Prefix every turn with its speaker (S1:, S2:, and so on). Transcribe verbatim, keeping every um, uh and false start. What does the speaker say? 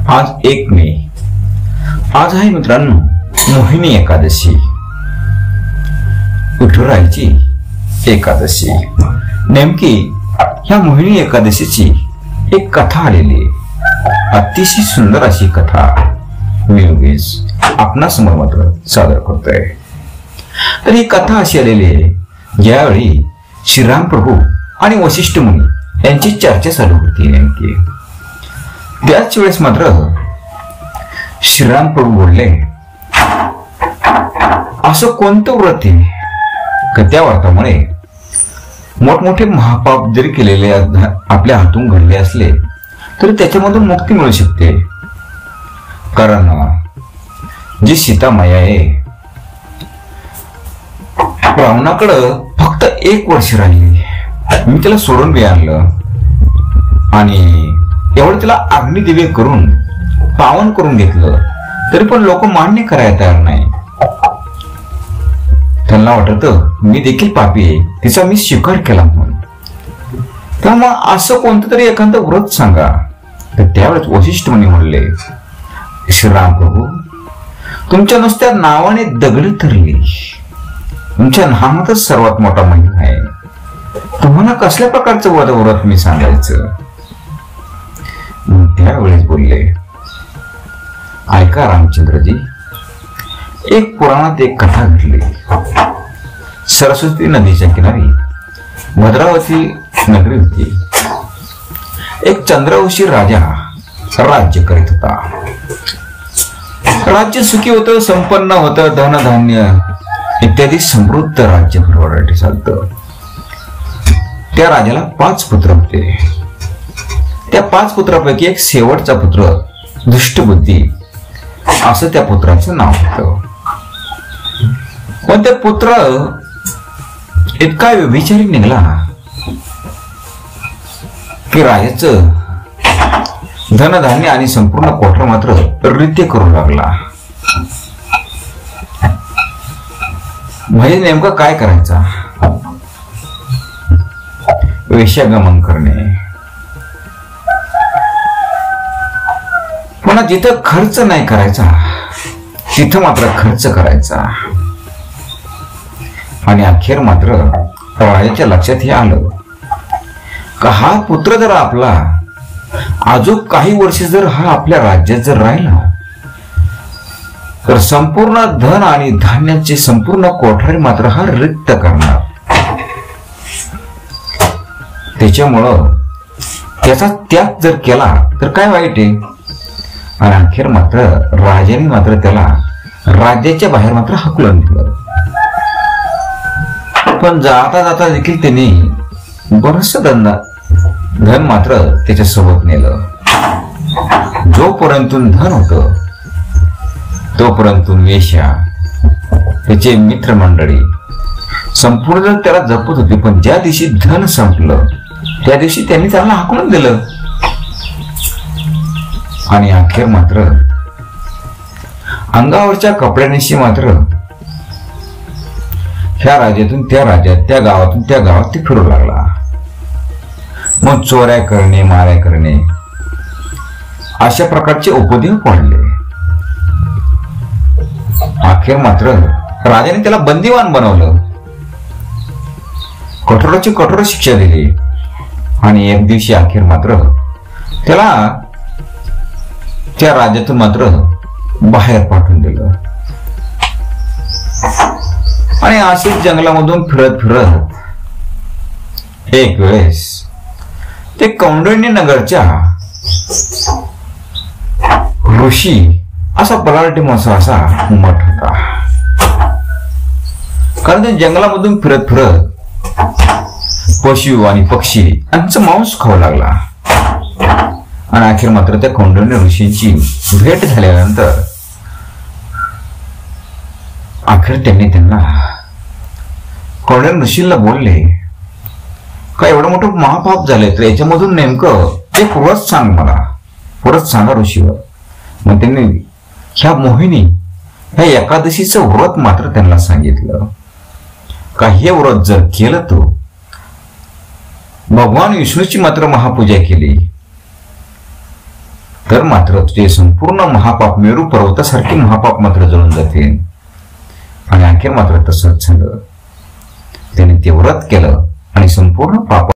S1: आज एक मे. आज आहे मित्रांनो मोहिनी एकादशी, विठुरायाची एकादशी. नेमकी ह्या मोहिनी एकादशीची एक कथा आलेली आहे. अतिशय सुंदर अशी कथा मी योगेश आपणासमोर मात्र सादर करतोय. तर ही कथा अशी आलेली आहे, ज्यावेळी श्रीराम प्रभू आणि वशिष्ठ मुनी यांची चर्चा चालू होती. नेमकी त्याच वेळेस मात्र श्रीराम प्रभू बोलले, असं कोणतं व्रत आहे का त्या व्रतामुळे मोठमोठे महापाप जरी केलेले आपल्या हातून घडले असले तरी त्याच्यामधून मुक्ती मिळू शकते. कारण जी सीता माया आहे, रावणाकडं फक्त एक वर्ष राहिली, मी त्याला सोडून बी आणलं आणि एवढं त्याला अग्निदिव्य करून पावन करून घेतलं, तरी पण लोक मान्य करायला तयार नाही. त्यांना वाटत मी देखील पापी आहे, तिचा मी स्वीकार केला म्हणून. त्यामुळे असं कोणतं तरी एखादं व्रत सांगा. तर त्यावेळेस वशिष्ठ मुनी म्हणले, श्रीराम प्रभू, तुमच्या नुसत्या नावाने दगड ठरली, तुमच्या नावातच सर्वात मोठा महिमा आहे. तुम्हाला कसल्या प्रकारचं व्रत व्रत मी सांगायचं. त्यावेळेस बोलले, ऐका रामचंद्रजी, एक पुराणात एक कथा घडली. सरस्वती नदीच्या किनारी भद्रावती नगरी होती. एक चंद्रवंशी राजा राज्य करीत होता. राज्य सुखी होतं, संपन्न होतं, धनधान्य इत्यादी समृद्ध राज्य भरभराटी चालतं. त्या राजाला पाच पुत्र होते. त्या पाच पुत्रापैकी एक शेवटचा पुत्र दुष्टबुद्धी असं त्या पुत्राचं नाव होतं. पण ते पुत्र इतका व्यभिचारी निघाला की राजाचं धनधान्य आणि संपूर्ण कोठा मात्र रित्य करू लागला. म्हणजे नेमकं काय करायचा, वेश्यागमन करणे, पुन्हा जिथं खर्च नाही करायचा तिथं मात्र खर्च करायचा. आणि अखेर मात्र राजाच्या लक्षात हे आलं का हा पुत्र जर आपला अजून काही वर्ष जर हा आपल्या राज्यात जर राहिला तर संपूर्ण धन आणि धान्याचे संपूर्ण कोठारी मात्र हा रिक्त करणार. त्याच्यामुळं त्याचा त्याग जर केला तर काय वाईट आहे. आणि अखेर मात्र राजाने मात्र त्याला राज्याच्या बाहेर मात्र हाकलून दिलं. पण जाता जाता देखील त्यांनी बरंचसं धन धन मात्र त्याच्या सोबत नेलं. जोपर्यंत धन होतं तोपर्यंत वेश्या, त्याचे मित्रमंडळी संपूर्ण त्याला जपत होते. पण ज्या दिवशी धन संपलं त्या दिवशी त्यांनी त्याला हाकलून दिलं. आणि अखेर मात्र अंगावरच्या कपड्यानिशी मात्र ह्या राज्यातून त्या राज्यात, त्या गावातून त्या गावात ते फिरू लागला. मग चोऱ्या करणे, माऱ्या करणे अशा प्रकारचे उपद्रव पडले. अखेर मात्र राजाने त्याला बंदिवान बनवलं, कठोराची कठोर शिक्षा दिली. आणि एक दिवशी अखेर मात्र त्याला त्या राज्यातून मात्र बाहेर पाठवून दिलं. आणि असेच जंगलामधून फिरत फिरत एक वेळेस ते कौंडिण्य नगरच्या ऋषी असा बलाढ्य मासा असा मठ होता. कारण ते जंगलामधून फिरत फिरत पशु आणि पक्षी यांचं मांस खाऊ लागला. आणि अखेर मात्र त्या कौंडिण्य ऋषींची भेट झाल्यानंतर अखेर त्यांनी त्यांना कौंडिण्य ऋषींना बोलले का एवढं मोठं महापाप झालंय तर याच्यामधून नेमकं एक व्रत सांग, मला व्रत सांगा ऋषीवर. मग त्यांनी ह्या मोहिनी ह्या एकादशीचं व्रत मात्र त्यांना सांगितलं का हे व्रत जर केलं तो भगवान विष्णूची मात्र महापूजा केली तर मात्र तुझे संपूर्ण महापाप मेरू पर्वतासारखे महापाप मात्र जळून जाते. आणि अखेर मात्र तसंच झालं. त्याने ते व्रत केलं आणि संपूर्ण पाप